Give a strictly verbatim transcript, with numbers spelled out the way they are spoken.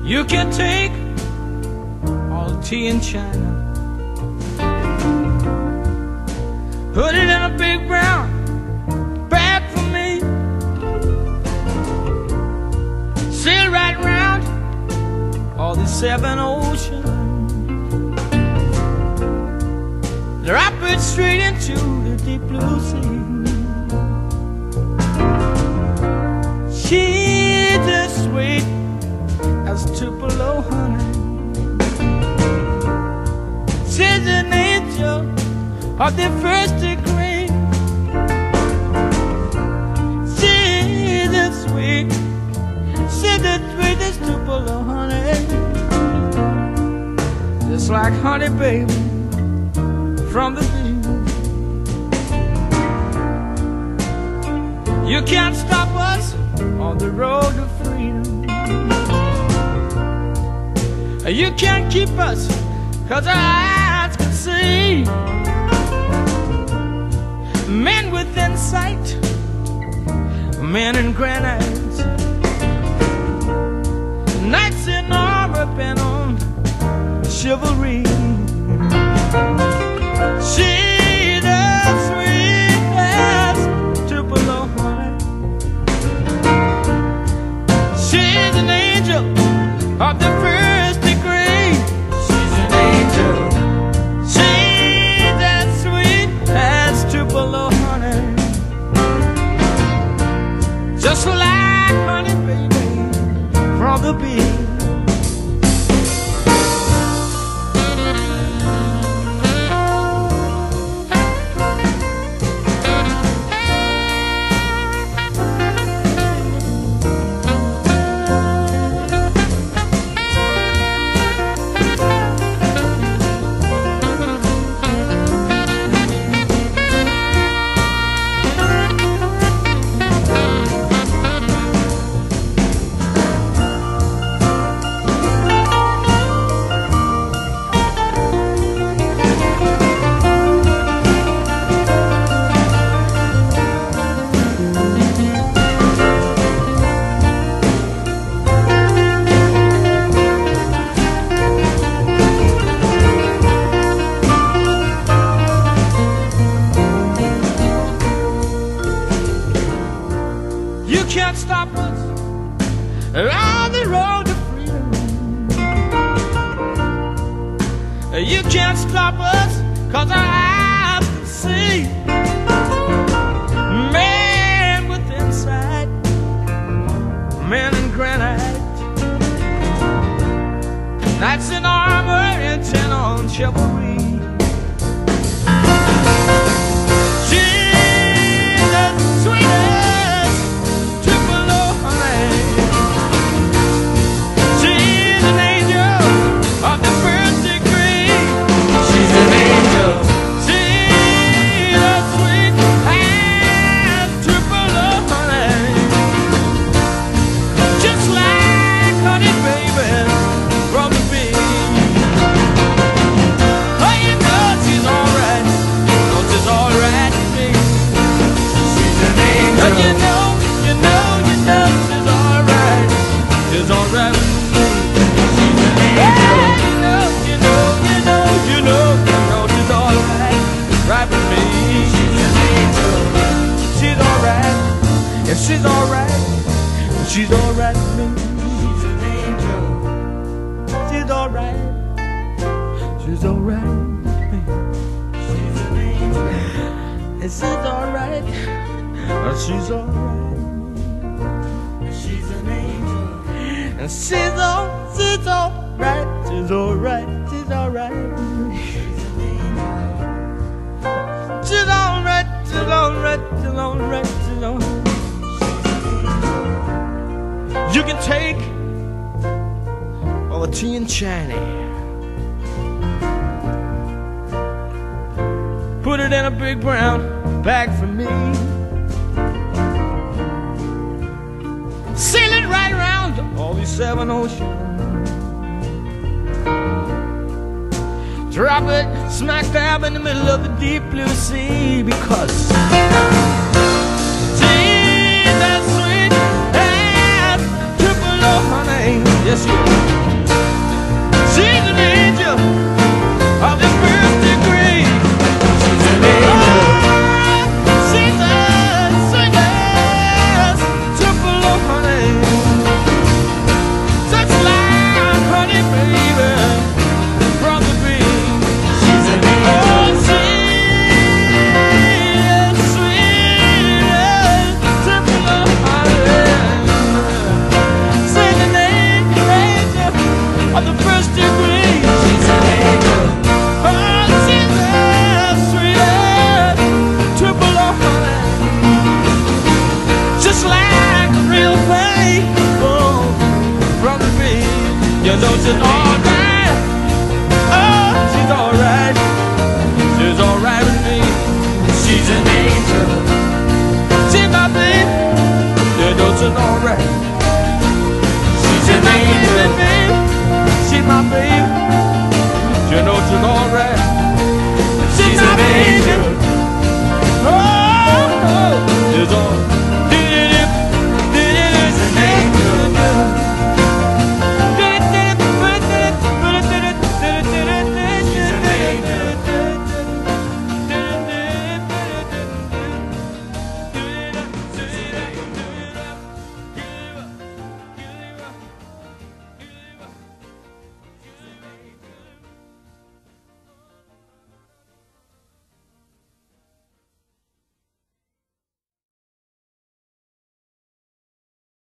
You can take all the tea in China, put it in a big brown bag for me, sail right round all the seven oceans, drop it straight into the deep blue sea. She's as sweet as Tupelo honey. She's an angel of the first degree. She's as sweet, she's as sweet as Tupelo honey. Just like honey, baby, from the bee. You can't stop us on the road to freedom. You can't keep us, 'cause our eyes can see. Men within sight, men in granite, knights in armor bent on chivalry. She's as sweet as Tupelo honey. She's an angel of the first degree. She's an angel. She's as sweet as Tupelo honey. Just like honey, baby, from the bee. You can't stop us on the road to freedom. You can't stop us, 'cause our eyes can see. Man with insight, men in granite, knights in armor intent on chivalry. She's the sweetest Tupelo honey. She's an angel of the first degree. She's an angel. She's as sweet as Tupelo honey. Just like honey, baby, from the bee. Oh, you know she's alright. Oh, she's alright to me. She's an angel. Oh, you know, you know, you know she's alright. She's alright with me. She's an angel. You know, you know, you know, you know, you know she's alright, right with me. She's an angel. She's alright. Yeah, she's alright. She's alright with me. She's an angel. She's alright. She's alright with me. She's an angel. And she's alright. She's alright. She's an angel. And she's all, she's alright. She's alright. She's alright. She's an angel. She's alright. She's alright. She's alright. She's alright. You can take all the tea in China, put it in a big brown bag for me, sail it right around all these seven oceans, drop it smack dab in the middle of the deep blue sea, because she's as sweet as Tupelo honey. Yes, you are. You know she's alright. Oh, she's alright. She's alright with me. She's an angel. She's nothing. You know she's alright.